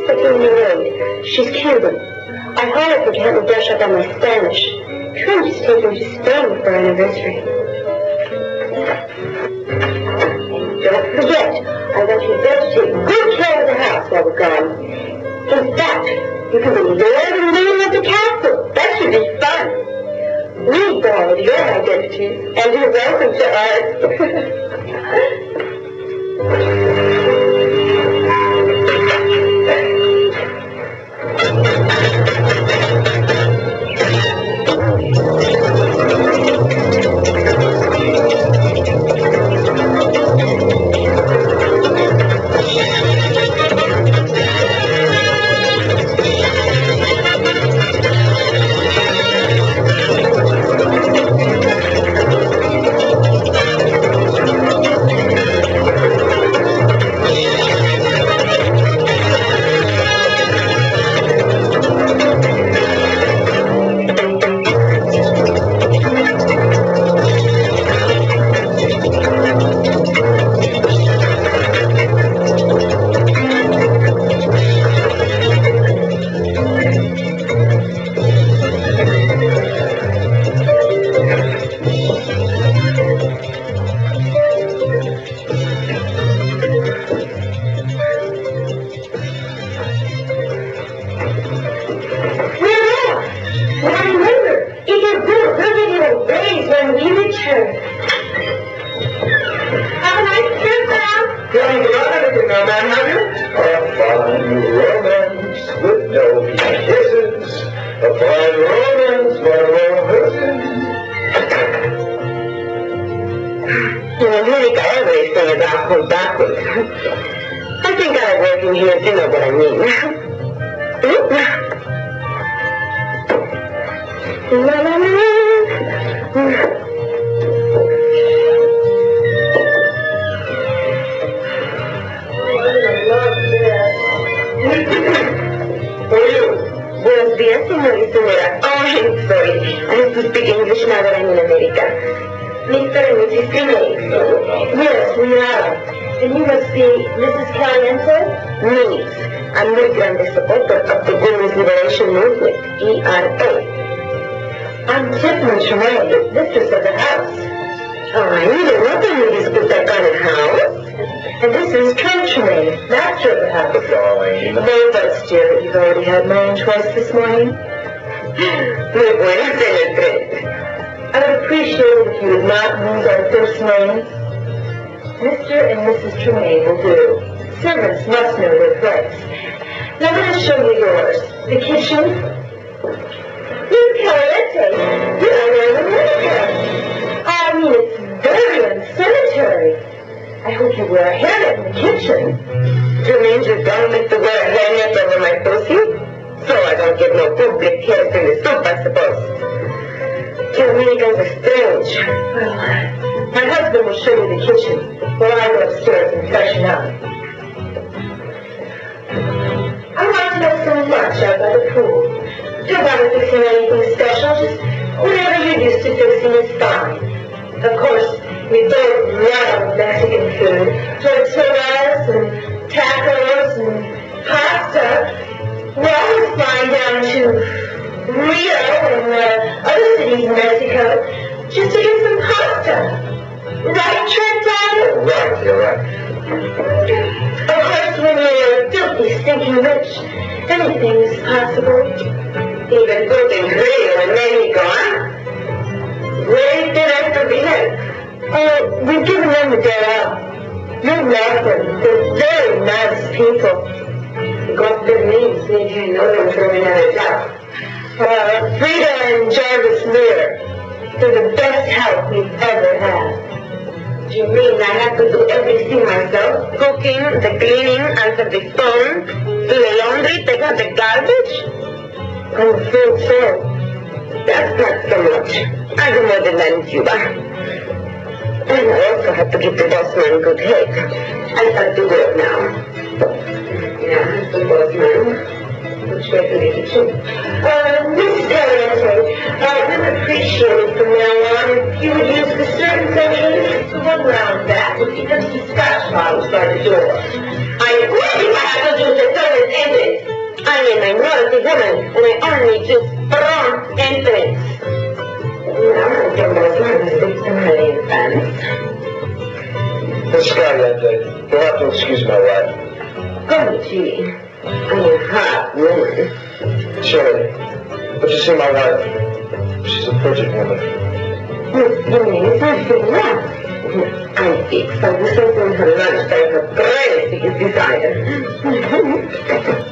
second maid. She's Cuban. I hired her to help me brush up on my Spanish. Trench is taking her to Spain for our anniversary. Don't forget, I want you both to take good care of the house while we're gone. In fact, you can be lord and leader of the castle. That should be fun. We borrowed your identities, and you're welcome to ours. I really have to do the third ending. they only just prompt entrance. No, I don't know if I'm a big family in France. This guy that day. You'll have to excuse my wife. Oh, gee. I'm a hot woman. Sorry. But you see my wife. She's a frigid woman. You mean it's not good enough? I think so. We're so going to lunch, but her brain is desire.